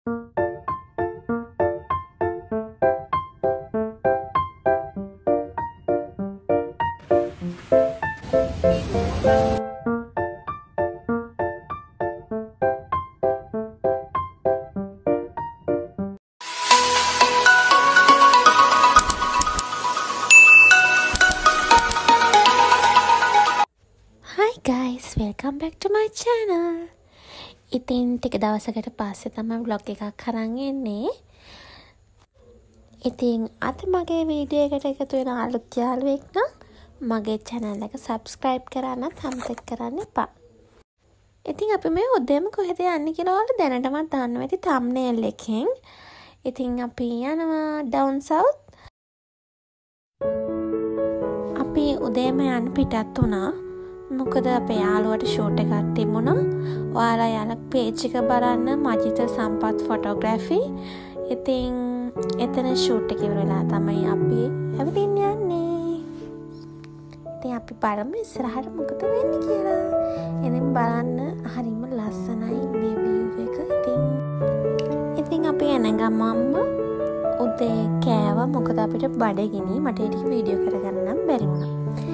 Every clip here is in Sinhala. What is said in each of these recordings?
Guys, welcome back to my channel. ඉතින් ටික දවසකට පස්සේ තමයි vlog එකක් අරන් එන්නේ. ඉතින් අද මගේ වීඩියෝ එකට එකතු වෙන අලුත් යාළුවෙක් නම් මගේ channel එක subscribe කරන්න අමතක කරන්න එපා. ඉතින් අපි මේ උදේම කොහෙද යන්නේ කියලා ඔයාලා දැනටමත් දන්නවා ඇති thumbnail එකෙන්. ඉතින් අපි යනවා Downsouth. අපි උදේම යන්න පිටත් වුණා. මොකද අපේ යාළුවට ෂූට් එකක් තිබුණා. ඔයාලා යාළුවා page එක බලන්න මජිත සම්පත් photography. ඉතින් එතන ෂූට් එක ඉවර වෙලා තමයි අපි ඇවිදින්න යන්නේ. ඉතින් අපි බලමු ඉස්සරහට මොකද වෙන්නේ කියලා. එනම් බලන්න හරිම ලස්සනයි මේ view එක. ඉතින් අපි එන ගමන්ම උදේ කෑවා. මොකද අපිට බඩගිනි. මට ඒක වීඩියෝ කරගන්න නම් බැරි වුණා.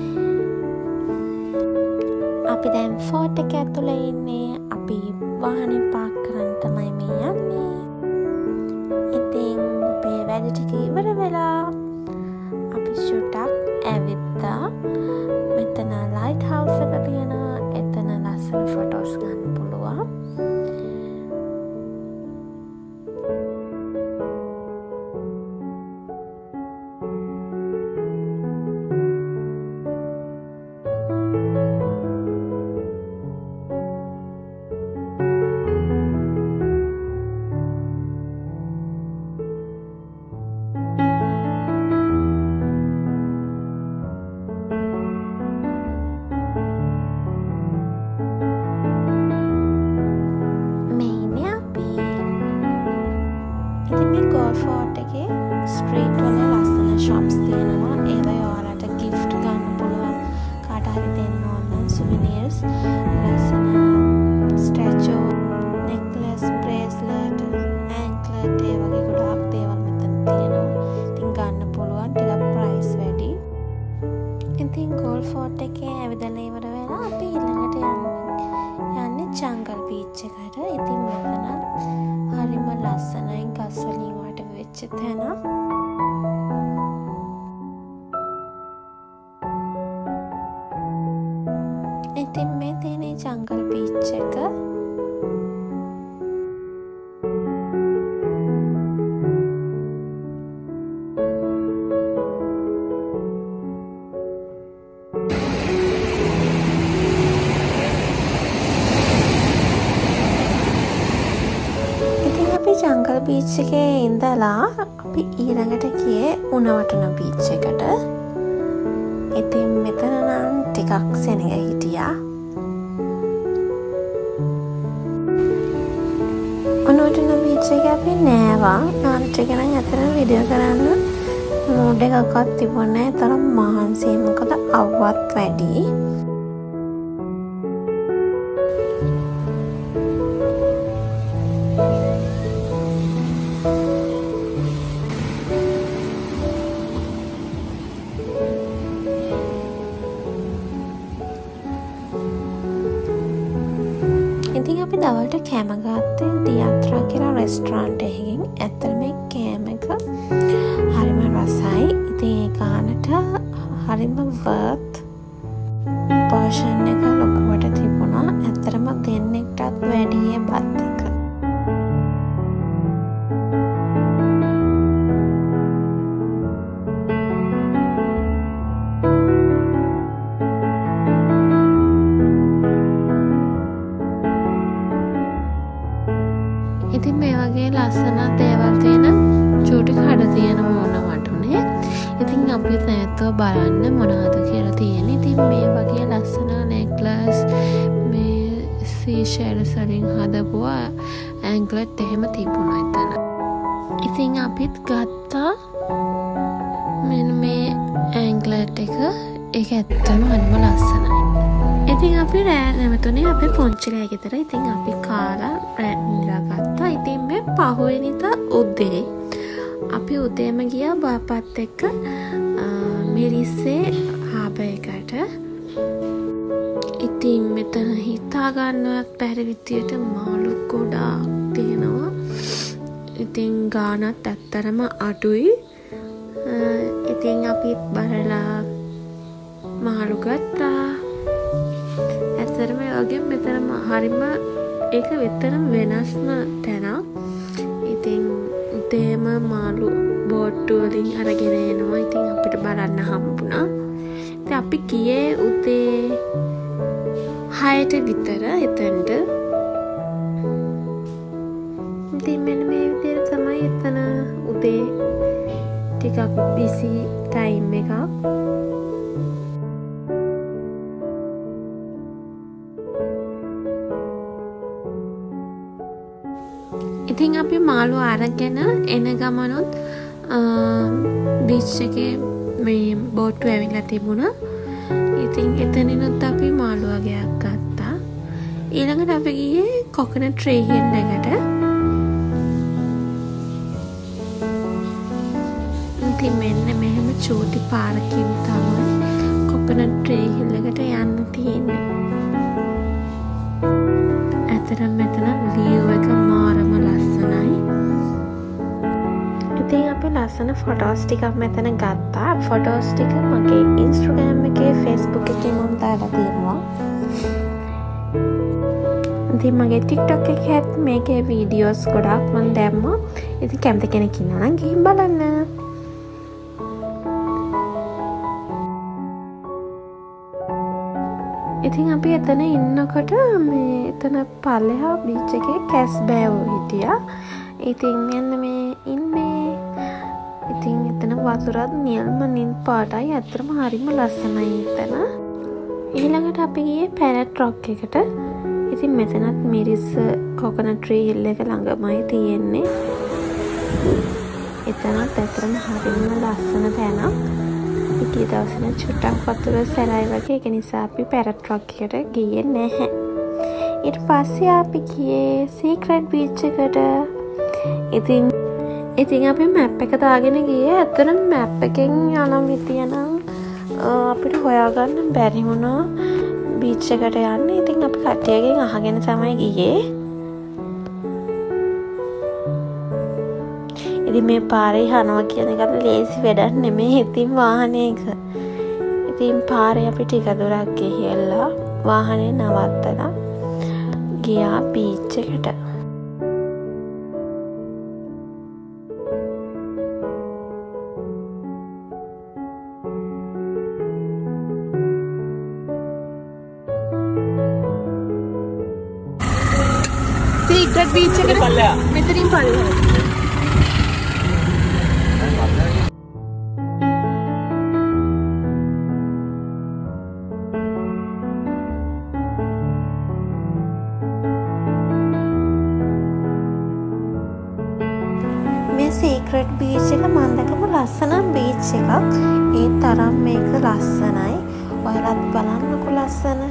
අපි දැන් ෆෝට් එක ඇතුලේ ඉන්නේ. අපි වාහනේ පාක් කරන්න තමයි මේ යන්නේ. ඉතින් අපේ වැඩ ටික ඉවර වෙලා අපි ෂූටක් ඇවිත්තා. මෙතන ලයිට් හවුස් එක තියෙනවා. එතන ලස්සන ෆොටෝස් ගන්න පුළුවන්. ෆෝට් එකේ ස්ට්‍රීට් වල ලස්සන shops තියෙනවා. ඒවා ඔයාලට gift ගන්න පුළුවන්. කාට හරි දෙන්න ඕන නම් souvenirs. ලස්සන statue, necklace, bracelet, anklet ඒ වගේ ගොඩාක් දේවල් මෙතන තියෙනවා. ඉතින් ගන්න පුළුවන්. ටිකක් price වැඩි. ඉතින් ගෝල් ෆෝට් එකේ ඇවිදලා ඉවර වෙලා අපි ඊළඟට යන්නේ jungle beach එකට. ඉතින් මෙතන හරිම ලස්සනයි ගස් වලින් වට වෙච්ච තැන. ඉතින් මේ තියෙන jungle beach එක jungle beach එකේ ඉඳලා අපි ඊළඟට ගියේ උණවටුන beach එකට. ඉතින් මෙතන නම් ටිකක් සෙනග හිටියා. උණවටුන beach එකේ අපි නෑවා. නාට එක නම් අතන වීඩියෝ කරන්න මූඩ් එකක්වත් තිබුණේ නැහැ. තරම් මහන්සි. මොකද අවවත් වැඩි. ඉතින් අපි දවල්ට කෑම ගත්තේ දියත්‍රා කියලා රෙස්ටරන්ට් එකකින්. ඇත්තට මේ කෑම එක හරිම රසයි. ඉතින් ඒ ගානට හරිම worth. පෝෂන් එක ලොකුවට තිබුණා. ඇත්තටම දෙන්නෙක්ටත් වැඩි බත් එක. ඉතින් මේ වගේ ලස්සන දේවල් තියෙන චූටි කඩ තියෙන මොන වටුනේ. ඉතින් අපි නැත්තෝ බලන්න මොනවද කියලා තියෙන්නේ. ඉතින් මේ වගේ ලස්සන necklace මේ seashells වලින් හදපු anklet එහෙම තිබුණා එතන. ඉතින් අපිත් ගත්තා මෙන්න මේ anklet එක. ඒක ඇත්තම හරිම ලස්සනයි. ඉතින් අපි රෑ නැවතුනේ අපේ පොන්චි ගෑ ගෙදර. ඉතින් අපි කාලා රෑ නිදා ගත්තා. ඉතින් මේ පහුවෙනිදා උදේ අපි උදේම ගියා බාපත් එක්ක මිරිස්සේ හාබර් එකට. ඉතින් මෙතන හිතා ගන්නවත් බැරි විදියට මාළු ගොඩාක් තියෙනවා. ඉතින් ගානත් ඇත්තරම අඩුයි. ඉතින් අපිත් බලලා මාළු ගත්තා. ඇත්තරම වගේ මෙතන හරිම ඒක විතරම වෙනස්ම තැනක්. ඉතින් උදේම මාළු බෝට්ටු වලින් අරගෙන එනවා. ඉතින් අපිට බලන්න හම්බුණා. ඉතින් අපි ගියේ උදේ 6ට විතර එතනට. ඉතින් මෙන්න මේ විදිහට තමයි එතන උදේ ටිකක් බිසි ටයිම් එකක්. ඉතින් අපි මාළු අරගෙන එන ගමනොත් බීච් එකේ මේ බෝට්ටු ඇවිල්ලා තිබුණා. ඉතින් එතනිනුත් අපි මාළු වගේක් ගත්තා. ඊළඟට අපි ගියේ coconuttreehill එකට. ඉතින් මෙන්න මෙහෙම චූටි පාරකින් තමයි coconuttreehill එකට යන්න තියෙන්නේ. ඇත්තටම මෙතන view එක මාරම ලස්සනයි. ඉතින් අපි ලස්සන ෆොටෝස් ටිකක් මෙතන ගත්තා. ෆොටෝස් ටික මගේ Instagram එකේ Facebook එකේ මම දාලා තියෙනවා. ඉතින් මගේ TikTok එකේ මේකේ වීඩියෝස් ගොඩක් මම දැම්මා. ඉතින් කැමති කෙනෙක් ඉන්නවා නම් ගිහින් බලන්න. ඉතින් අපි එතන ඉන්නකොට මේ එතන පල්ලෙහා බීච් එකේ කැස් බෑවෝ හිටියා. ඉතින් මෙන්න මේ ඉන්නේ. ඉතින් එතන වතුරත් නිල්ම නිල් පාටයි. ඇත්තටම හරිම ලස්සනයි එතන. ඊළඟට අපි ගියේ පැරට් රොක් එකට. ඉතින් මෙතනත් Mirissa coconuttreehill එක ළඟමයි තියෙන්නේ. එතනත් ඇත්තටම හරිම ලස්සන තැනක්. ගිය දවසේ චුට්ටක් වතුර සැරයි වගේ. ඒක නිසා අපි පැරට් රොක් එකට ගියේ නැහැ. ඊට පස්සේ අපි ගියේ සීක්‍රට් බීච් එකට. ඉතින් අපි මැප් එක දාගෙන ගියේ. ඇත්තටම මැප් එකෙන් යන විදිය නම් අපිට හොයාගන්න බැරි වුණා බීච් එකට යන්න. ඉතින් අපි කට්ටියගෙන් අහගෙන තමයි ගියේ. ඉතින් මේ පාරේ යනවා කියන එක ලේසි වැඩක් නෙමෙයි. ඉතින් වාහනයක ඉතින් පාරේ අපි ටික දුරක් ගිහිල්ලා වාහනේ නවත්තලා ගියා බීච් එකට. සීක්‍රට් බීච් එකට මෙතනින් පල්ලෙහාට. සීක්‍රට් බීච් එක මම දැකපු ලස්සනම බීච් එකක්. ඒ තරම් මේක ලස්සනයි. ඔයාලත් බලන්නකෝ ලස්සන.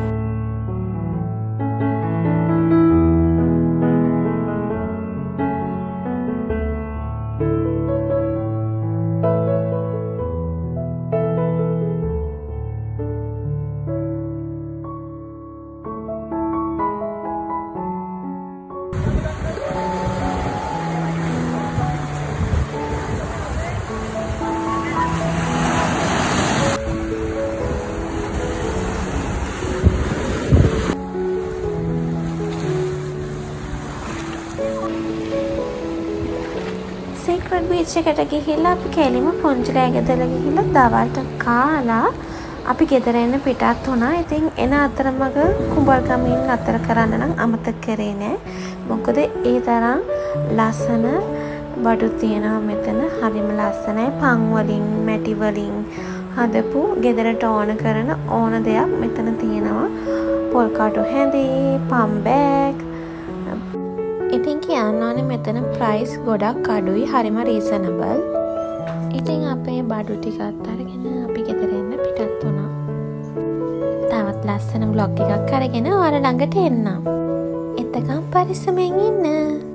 සීක්‍රට් බීච් එකට ගිහිල්ලා අපි කෙලිම පොන්චලෑ ගෙදර ගිහිල්ලා දවල්ට කාලා අපි ගෙදර එන්න පිටත් වුණා. ඉතින් එන අතරමඟ කුඹල්ගමින් අතර කරන්න නම් අමතක කරේ නෑ. මොකද ඒ තරම් ලස්සන බඩු තියෙනවා මෙතන. හරිම ලස්සනයි. පන් වලින් මැටි වලින් හදපු ගෙදරට ඕන කරන ඕන දෙයක් මෙතන තියෙනවා. පොල් කාටු හැඳි, පම් බෑග්. ඉතින් කියන්න ඕනේ මෙතන ප්‍රයිස් ගොඩක් අඩුයි. හරිම රීසනබල්. ඉතින් අපේ බඩු ටිකත් අරගෙන අපි ගෙදර එන්න පිටත් වුණා. තවත් ලස්සන vlog එකක් අරගෙන ඔයාලා ළඟට එන්නම්. එතකම් පරිස්සමෙන් ඉන්න.